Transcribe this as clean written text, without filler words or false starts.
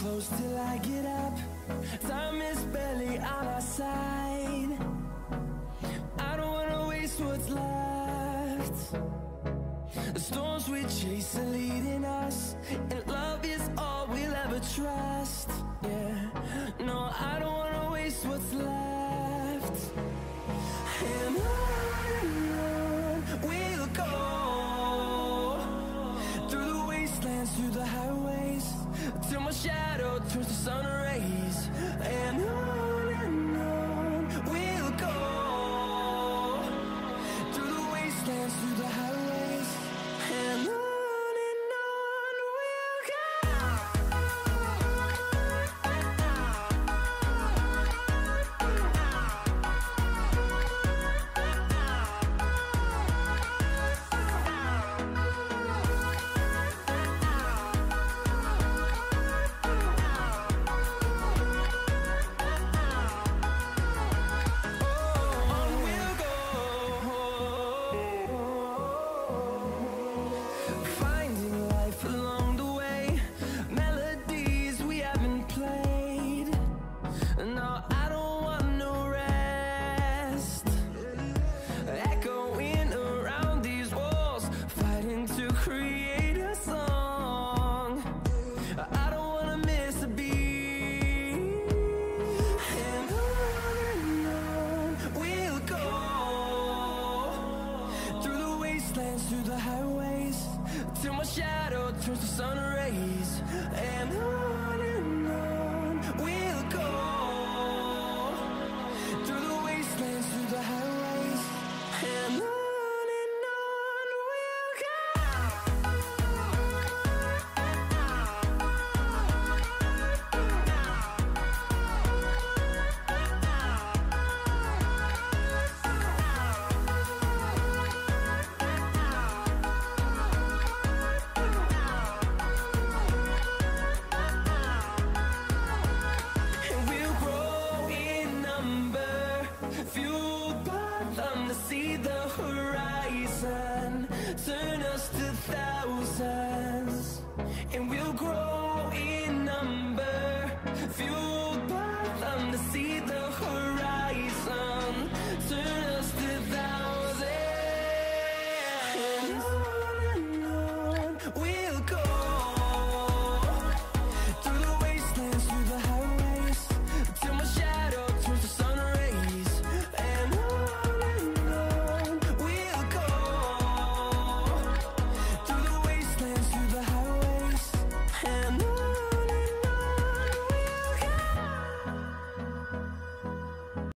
close till I get up. Time is barely on our side. I don't wanna waste what's left. The storms we chase are leading us, and love is all we'll ever trust. Yeah, no, I don't wanna waste what's left. And on we'll go, through the wastelands, through the highways, till my shadow turns to sun rays. And on we'll go, through the wastelands, through the highways, and on we'll go. No, I don't